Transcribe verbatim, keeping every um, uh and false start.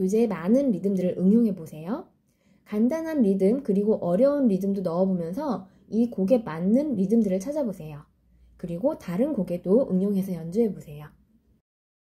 교재에 많은 리듬들을 응용해 보세요. 간단한 리듬 그리고 어려운 리듬도 넣어보면서 이 곡에 맞는 리듬들을 찾아보세요. 그리고 다른 곡에도 응용해서 연주해 보세요.